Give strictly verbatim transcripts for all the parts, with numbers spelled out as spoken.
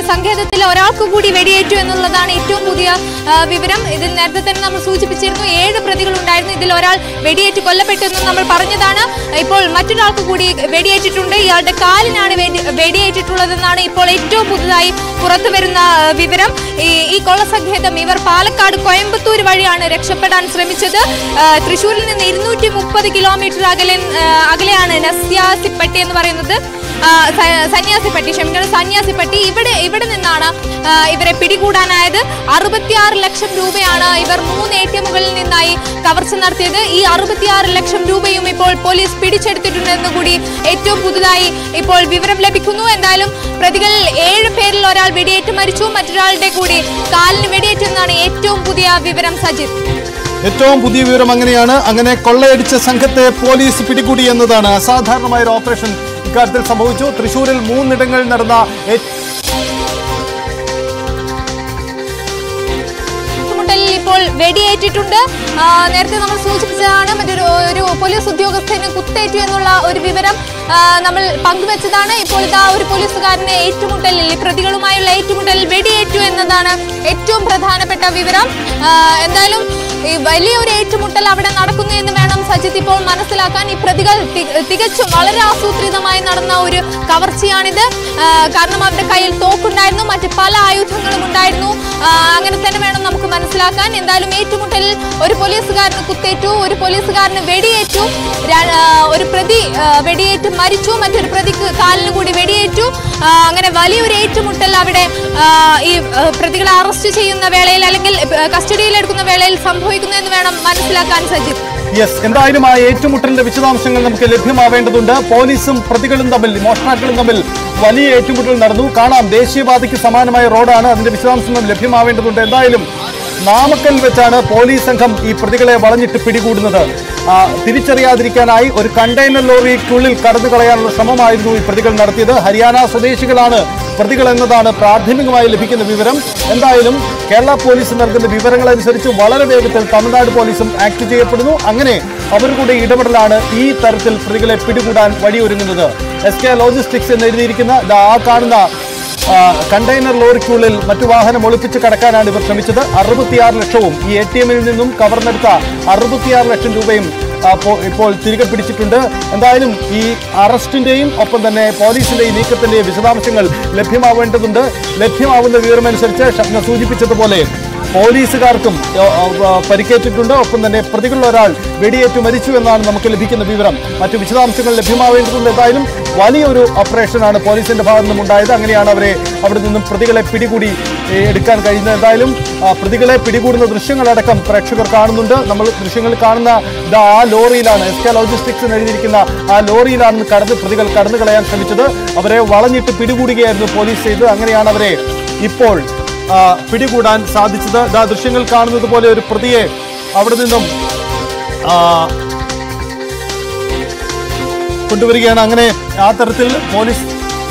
സങ്കേതത്തിൽ ഒരാൾക്ക് കൂടി വെടിയേറ്റു എന്നുള്ളതാണ് ഏറ്റവും പുതിയ വിവരം. ഇതിൽ നേരത്തെ തന്നെ നമ്മൾ സൂചിപ്പിച്ചിരുന്നു ഏഴ് പ്രതികൾ ഉണ്ടായിരുന്നു. ഇതിൽ ഒരാൾ വെടിയേറ്റ് കൊല്ലപ്പെട്ടു എന്നും നമ്മൾ പറഞ്ഞതാണ്. ഇപ്പോൾ മറ്റൊരാൾക്ക് കൂടി വെടിയേറ്റിട്ടുണ്ട്. ഇയാളുടെ കാലിനാണ് വെടിയേറ്റിട്ടുള്ളതെന്നാണ് ഇപ്പോൾ ഏറ്റവും പുതുതായി പുറത്തു വരുന്ന വിവരം. ഈ കൊള്ളസങ്കേതം ഇവർ പാലക്കാട് കോയമ്പത്തൂർ വഴിയാണ് രക്ഷപ്പെടാൻ ശ്രമിച്ചത്. തൃശ്ശൂരിൽ നിന്ന് ഇരുന്നൂറ്റി മുപ്പത് കിലോമീറ്റർ അകലെ അകലെയാണ് നസ്യാസിപ്പട്ടി എന്ന് പറയുന്നത്. സന്യാസിപ്പട്ടി ക്ഷമിക്കണം സന്യാസിപ്പട്ടി ഇവിടെ ഇവിടെ നിന്നാണ് ഇവരെ പിടികൂടാനായത്. അറുപത്തിയാറ് ലക്ഷം രൂപയാണ് ഇവർ മൂന്ന് എ ടി എമ്മുകളിൽ നിന്നായി കവർച്ച നടത്തിയത്. ഈ അറുപത്തിയാറ് ലക്ഷം രൂപയും ഇപ്പോൾ പോലീസ് പിടിച്ചെടുത്തിട്ടുണ്ടെന്ന് കൂടി ഏറ്റവും പുതുതായി ഇപ്പോൾ വിവരം ലഭിക്കുന്നു. എന്തായാലും പ്രതികളിൽ ഏഴ് പേരിൽ ഒരാൾ വെടിയേറ്റ് മരിച്ചു, മറ്റൊരാളുടെ കൂടി കാലിന് വെടിയേറ്റെന്നാണ് ഏറ്റവും പുതിയ വിവരം. സജിത്, ഏറ്റവും പുതിയ വിവരം അങ്ങനെയാണ്. അങ്ങനെ കൊള്ളയടിച്ച സംഘത്തെ പോലീസ് പിടികൂടി എന്നതാണ്. അസാധാരണമായ ഒരു ഓപ്പറേഷൻ ഇക്കാര്യത്തിൽ സംഭവിച്ചു. തൃശ്ശൂരിൽ മൂന്നിടങ്ങളിൽ നടന്ന ഇപ്പോൾ വെടിയേറ്റിട്ടുണ്ട്. നേരത്തെ നമ്മൾ സൂചിപ്പിച്ചതാണ് മറ്റൊരു ഒരു പോലീസ് ഉദ്യോഗസ്ഥന് കുത്തേറ്റു എന്നുള്ള ഒരു വിവരം നമ്മൾ പങ്കുവച്ചതാണ്. ഇപ്പോൾ ഇതാ ഒരു പോലീസുകാരന് ഏറ്റുമുട്ടലിൽ പ്രതികളുമായുള്ള ഏറ്റുമുട്ടലിൽ വെടിയേറ്റു എന്നതാണ് ഏറ്റവും പ്രധാനപ്പെട്ട വിവരം. എന്തായാലും ഈ വലിയൊരു ഏറ്റുമുട്ടൽ അവിടെ നടക്കുന്നു എന്ന് വേണം സജിത്ത് ഇപ്പോൾ മനസ്സിലാക്കാൻ. ഈ പ്രതികൾ തികച്ചും വളരെ ആസൂത്രിതമായി നടന്ന ഒരു കവർച്ചയാണിത്. കാരണം അവരുടെ കയ്യിൽ തോക്കുണ്ടായിരുന്നു, മറ്റ് പല ആയുധങ്ങളും ഉണ്ടായിരുന്നു. അങ്ങനെ തന്നെ വേണം നമുക്ക് മനസ്സിലാക്കാൻ. എന്തായാലും ഏറ്റുമുട്ടലിൽ ഒരു പോലീസുകാരന് കുത്തേറ്റു, ഒരു പോലീസുകാരന് വെടിയേറ്റു, ഒരു പ്രതി വെടിയേറ്റ് മരിച്ചു, മറ്റൊരു പ്രതിക്ക് കാലിന് കൂടി വെടിയേറ്റു. അങ്ങനെ വലിയൊരു ഏറ്റുമുട്ടൽ അവിടെ ഈ പ്രതികളെ അറസ്റ്റ് ചെയ്യുന്ന വേളയിൽ അല്ലെങ്കിൽ കസ്റ്റഡിയിലെടുക്കുന്ന വേളയിൽ സംഭവിക്കുന്നു എന്ന് വേണം മനസ്സിലാക്കാൻ സജിത്ത്. യെസ്, എന്തായാലും ആ ഏറ്റുമുട്ടലിന്റെ വിശദാംശങ്ങൾ നമുക്ക് ലഭ്യമാവേണ്ടതുണ്ട്. പോലീസും പ്രതികളും തമ്മിൽ മോഷ്ടാക്കളും തമ്മിൽ വലിയ ഏറ്റുമുട്ടൽ നടന്നു. കാണാം, ദേശീയപാതയ്ക്ക് സമാനമായ റോഡാണ്. അതിന്റെ വിശദാംശങ്ങൾ ലഭ്യമാവേണ്ടതുണ്ട്. എന്തായാലും നാമക്കൽ വെച്ചാണ് പോലീസ് സംഘം ഈ പ്രതികളെ വളഞ്ഞിട്ട് പിടികൂടുന്നത്. തിരിച്ചറിയാതിരിക്കാനായി ഒരു കണ്ടെയ്നർ ലോറിക്കുള്ളിൽ കടന്നു കളയാനുള്ള ശ്രമമായിരുന്നു ഈ പ്രതികൾ നടത്തിയത്. ഹരിയാന സ്വദേശികളാണ് പ്രതികൾ എന്നതാണ് പ്രാഥമികമായി ലഭിക്കുന്ന വിവരം. എന്തായാലും കേരള പോലീസ് നൽകുന്ന വിവരങ്ങളനുസരിച്ച് വളരെ വേഗത്തിൽ തമിഴ്നാട് പോലീസും ആക്ട് ചെയ്യപ്പെടുന്നു. അങ്ങനെ അവരുടെ ഇടപെടലാണ് ഈ തരത്തിൽ പ്രതികളെ പിടികൂടാൻ വഴിയൊരുങ്ങുന്നത്. എസ് കെ ലോജിസ്റ്റിക്സ് എന്ന് എഴുതിയിരിക്കുന്ന ആ കാണുന്ന കണ്ടെയ്നർ ലോറിക്കുള്ളിൽ മറ്റു വാഹനം ഒളിപ്പിച്ച് കടക്കാനാണ് ഇവർ ശ്രമിച്ചത്. അറുപത്തിയാറ് ലക്ഷവും ഈ എ ടി എമ്മിൽ നിന്നും കവർന്നെടുത്ത അറുപത്തിയാറ് ലക്ഷം രൂപയും ഇപ്പോൾ തിരികെ പിടിച്ചിട്ടുണ്ട്. എന്തായാലും ഈ അറസ്റ്റിന്റെയും ഒപ്പം തന്നെ പോലീസിന്റെയും നീക്കത്തിന്റെയും വിശദാംശങ്ങൾ ലഭ്യമാവേണ്ടതുണ്ട്. ലഭ്യമാവുന്ന വിവരമനുസരിച്ച് ഷബ്ന സൂചിപ്പിച്ചതുപോലെ പോലീസുകാർക്കും പരിക്കേറ്റിട്ടുണ്ട്. ഒപ്പം തന്നെ പ്രതികളിൽ ഒരാൾ വെടിയേറ്റ് മരിച്ചു എന്നാണ് നമുക്ക് ലഭിക്കുന്ന വിവരം. മറ്റു വിശദാംശങ്ങൾ ലഭ്യമാവേണ്ടതുണ്ട്. എന്തായാലും വലിയൊരു ഓപ്പറേഷനാണ് പോലീസിന്റെ ഭാഗത്തു നിന്നും ഉണ്ടായത്. അങ്ങനെയാണ് അവരെ അവിടെ നിന്നും പ്രതികളെ പിടികൂടി എടുക്കാൻ കഴിയുന്നത്. എന്തായാലും പ്രതികളെ പിടികൂടുന്ന ദൃശ്യങ്ങളടക്കം പ്രേക്ഷകർ കാണുന്നുണ്ട്. നമ്മൾ ദൃശ്യങ്ങൾ കാണുന്ന ആ ലോറിയിലാണ്, എസ് കെ ലോജിസ്റ്റിക്സ് എന്ന് എഴുതിയിരിക്കുന്ന ആ ലോറിയിലാണ് കടന്ന് പ്രതികൾ കടന്നു കളയാൻ ശ്രമിച്ചത്. അവരെ വളഞ്ഞിട്ട് പിടികൂടുകയായിരുന്നു പോലീസ് ചെയ്തത്. അങ്ങനെയാണ് അവരെ ഇപ്പോൾ പിടികൂടാൻ സാധിച്ചത്. ആ ദൃശ്യങ്ങൾ കാണുന്നത് പോലെ ഒരു പ്രതിയെ അവിടെ നിന്നും കൊണ്ടുവരികയാണ്. അങ്ങനെ ആ തരത്തിൽ police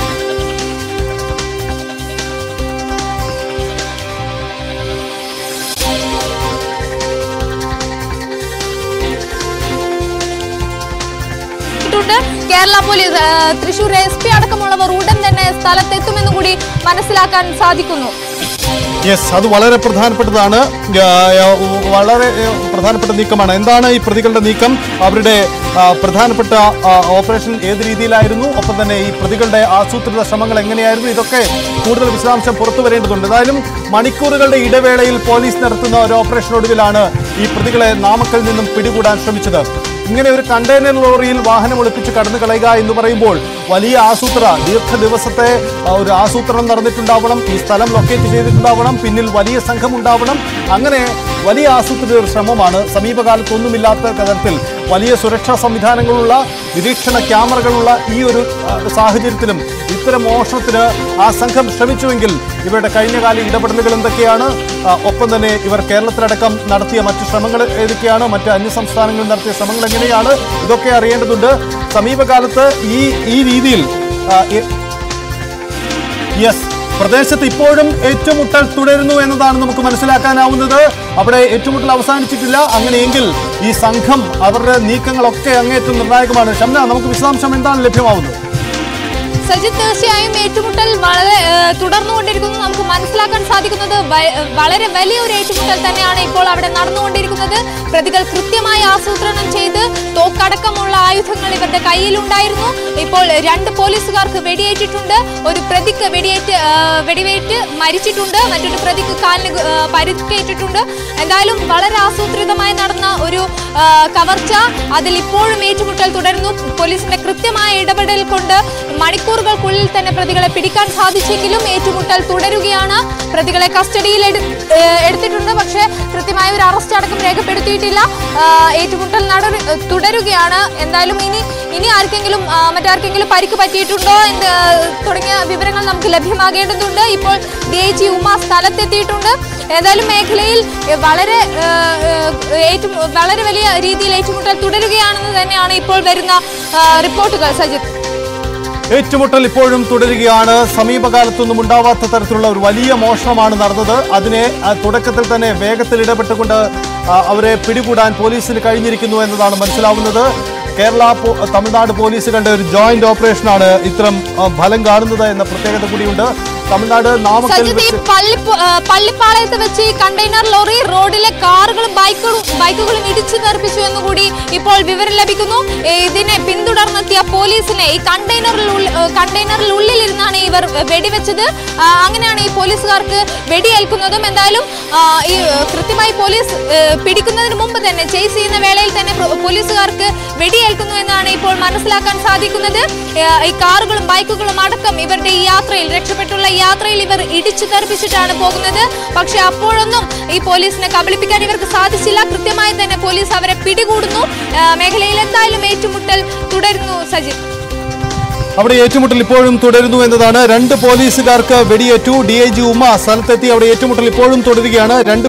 Kerala police Thrissur S P അടക്കമുള്ളവർ ഉടൻ തന്നെ സ്ഥലത്തെത്തുമെന്ന് കൂടി മനസ്സിലാക്കാൻ സാധിക്കുന്നു. യെസ്, അത് വളരെ പ്രധാനപ്പെട്ടതാണ്. വളരെ പ്രധാനപ്പെട്ട നീക്കമാണ്. എന്താണ് ഈ പ്രതികളുടെ നീക്കം? അവരുടെ പ്രധാനപ്പെട്ട ഓപ്പറേഷൻ ഏത് രീതിയിലായിരുന്നു? ഒപ്പം തന്നെ ഈ പ്രതികളുടെ ആസൂത്രിത ശ്രമങ്ങൾ എങ്ങനെയായിരുന്നു? ഇതൊക്കെ കൂടുതൽ വിശദാംശം പുറത്തു വരേണ്ടതുണ്ട്. എന്തായാലും മണിക്കൂറുകളുടെ ഇടവേളയിൽ പോലീസ് നടത്തുന്ന ഒരു ഓപ്പറേഷനൊടുവിലാണ് ഈ പ്രതികളെ നാമക്കൽ നിന്നും പിടികൂടാൻ ശ്രമിച്ചത്. ഇങ്ങനെ ഒരു കണ്ടെയ്നർ ലോറിയിൽ വാഹനം ഒളിപ്പിച്ച് കടന്നു കളയുക എന്ന് പറയുമ്പോൾ വലിയ ആസൂത്ര ദീർഘ ദിവസത്തെ ഒരു ആസൂത്രണം നടന്നിട്ടുണ്ടാവണം. ഈ സ്ഥലം ലൊക്കേറ്റ് ചെയ്തിട്ടുണ്ടാവണം. പിന്നിൽ വലിയ സംഘം ഉണ്ടാവണം. അങ്ങനെ വലിയ ആസൂത്രിത ഒരു ശ്രമമാണ്. സമീപകാലത്തൊന്നുമില്ലാത്ത തരത്തിൽ വലിയ സുരക്ഷാ സംവിധാനങ്ങളുള്ള നിരീക്ഷണ ക്യാമറകളുള്ള ഈ ഒരു സാഹചര്യത്തിലും ഇത്തരം മോഷണത്തിന് ആ സംഘം ശ്രമിച്ചുവെങ്കിൽ ഇവരുടെ കഴിഞ്ഞകാല ഇടപെടലുകൾ എന്തൊക്കെയാണ്? ഒപ്പം തന്നെ ഇവർ കേരളത്തിലടക്കം നടത്തിയ മറ്റു ശ്രമങ്ങൾ ഏതൊക്കെയാണ്? മറ്റ് അന്യ സംസ്ഥാനങ്ങളിൽ നടത്തിയ ശ്രമങ്ങൾ എങ്ങനെയാണ്? ഇതൊക്കെ അറിയേണ്ടതുണ്ട്. സമീപകാലത്ത് ഈ ഈ രീതിയിൽ യെസ് പ്രദേശത്ത് ഇപ്പോഴും ഏറ്റുമുട്ടൽ തുടരുന്നു എന്നതാണ് നമുക്ക് മനസ്സിലാക്കാനാവുന്നത്. അവിടെ ഏറ്റുമുട്ടൽ അവസാനിച്ചിട്ടില്ല. അങ്ങനെയെങ്കിൽ ഈ സംഘം അവരുടെ നീക്കങ്ങളൊക്കെ അങ്ങേറ്റം നിർണായകമാണ്. ഷംന, നമുക്ക് വിശദാംശം എന്താണ് ലഭ്യമാവുന്നത്? സജിത്, തീർച്ചയായും ഏറ്റുമുട്ടൽ വളരെ തുടർന്നുകൊണ്ടിരിക്കുന്നു. നമുക്ക് മനസ്സിലാക്കാൻ സാധിക്കുന്നത് വളരെ വലിയൊരു ഏറ്റുമുട്ടൽ തന്നെയാണ് ഇപ്പോൾ അവിടെ നടന്നുകൊണ്ടിരിക്കുന്നത്. പ്രതികൾ കൃത്യമായി ആസൂത്രണം ചെയ്ത് തോക്കടക്കമുള്ള ആയുധങ്ങൾ ഇവരുടെ കയ്യിലുണ്ടായിരുന്നു. ഇപ്പോൾ രണ്ട് പോലീസുകാർക്ക് വെടിയേറ്റിട്ടുണ്ട്. ഒരു പ്രതിക്ക് വെടിയേറ്റ് വെടിവേറ്റ് മരിച്ചിട്ടുണ്ട്. മറ്റൊരു പ്രതിക്ക് കാലിന് പരിക്കേറ്റിട്ടുണ്ട്. എന്തായാലും വളരെ ആസൂത്രിതമായി നടന്ന ഒരു കവർച്ച, അതിൽ ഇപ്പോഴും ഏറ്റുമുട്ടൽ തുടരുന്നു. പോലീസിന്റെ കൃത്യമായ ഇടപെടൽ കൊണ്ട് മണിക്കൂറുകൾക്കുള്ളിൽ തന്നെ പ്രതികളെ പിടിക്കാൻ സാധിച്ചെങ്കിലും ഏറ്റുമുട്ടൽ തുടരുകയാണ്. പ്രതികളെ കസ്റ്റഡിയിൽ എടുത്തിട്ടുണ്ട്. പക്ഷേ കൃത്യമായ ഒരു അറസ്റ്റ് അടക്കം രേഖപ്പെടുത്തിയിട്ടില്ല. ഏറ്റുമുട്ടൽ തുടരുകയാണ്. എന്തായാലും ഇനി ഇനി ആർക്കെങ്കിലും മറ്റാർക്കെങ്കിലും പരിക്ക് പറ്റിയിട്ടുണ്ടോ എന്ന് തുടങ്ങിയ വിവരങ്ങൾ നമുക്ക് ലഭ്യമാകേണ്ടതുണ്ട്. ഇപ്പോൾ ഡി ഐ ജി ഉമ സ്ഥലത്തെത്തിയിട്ടുണ്ട്. ഏതായാലും മേഖലയിൽ വളരെ വളരെ വലിയ രീതിയിൽ ഏറ്റുമുട്ടൽ തുടരുകയാണെന്ന് തന്നെയാണ് ഇപ്പോൾ വരുന്ന റിപ്പോർട്ടുകൾ. സജിത്, ഏറ്റുമുട്ടൽ ഇപ്പോഴും തുടരുകയാണ്. സമീപകാലത്തൊന്നും ഉണ്ടാവാത്ത തരത്തിലുള്ള ഒരു വലിയ മോഷണമാണ് നടന്നത്. അതിനെ തുടക്കത്തിൽ തന്നെ വേഗത്തിൽ ഇടപെട്ടുകൊണ്ട് അവരെ പിടികൂടാൻ പോലീസിന് കഴിഞ്ഞിരിക്കുന്നു എന്നതാണ് മനസ്സിലാവുന്നത്. കേരള തമിഴ്നാട് പോലീസുകളുടെ ഒരു ജോയിന്റ് ഓപ്പറേഷനാണ് ഇത്തരം ഫലം കാണുന്നത് എന്ന പ്രത്യേകത കൂടിയുണ്ട്. തമിഴ്നാട് പള്ളിപ്പാളയത്ത് വെച്ച് ഈ കണ്ടെയ്നർ ലോറി റോഡിലെ കാറുകളും ബൈക്കുകളും ബൈക്കുകളും ഇടിച്ചു തെറിപ്പിച്ചു എന്നുകൂടി ഇപ്പോൾ വിവരം ലഭിക്കുന്നു. ഇതിനെ പിന്തുടർന്നെത്തിയ പോലീസിനെ ഈ കണ്ടെയ്നറിൽ കണ്ടെയ്നറിനുള്ളിൽ ഇരുന്നാണ് ഇവർ വെടിവെച്ചത്. അങ്ങനെയാണ് ഈ പോലീസുകാർക്ക് വെടിയേൽക്കുന്നതും. എന്തായാലും ഈ കൃത്യമായി പോലീസ് പിടിക്കുന്നതിന് മുമ്പ് തന്നെ ചേസ് ചെയ്യുന്ന വേളയിൽ തന്നെ പോലീസുകാർക്ക് വെടിയേൽക്കുന്നു എന്നാണ് ഇപ്പോൾ മനസ്സിലാക്കാൻ സാധിക്കുന്നത്. ഈ കാറുകളും ബൈക്കുകളും അടക്കം ഇവരുടെ ഈ യാത്രയിൽ രക്ഷപ്പെട്ടുള്ള യാത്രയിൽ ഇവർ ഇടിച്ചു തെറിപ്പിച്ചിട്ടാണ് പോകുന്നത്. പക്ഷെ അപ്പോഴൊന്നും ഈ പോലീസിനെ കബളിപ്പിക്കാൻ ഇവർക്ക് സാധിച്ചില്ല. കൃത്യമായി തന്നെ പോലീസ് അവരെ പിടികൂടുന്നു. മേഖലയിൽ എന്തായാലും ഏറ്റുമുട്ടൽ തുടരുന്നു. സജിത്, അവിടെ ഏറ്റുമുട്ടൽ ഇപ്പോഴും തുടരുന്നു എന്നതാണ്. രണ്ട് പോലീസുകാർക്ക് വെടിയേറ്റു. ഡി ഐ ജി ഉമ സ്ഥലത്തെത്തി. അവിടെ ഏറ്റുമുട്ടൽ ഇപ്പോഴും തുടരുകയാണ്. രണ്ട്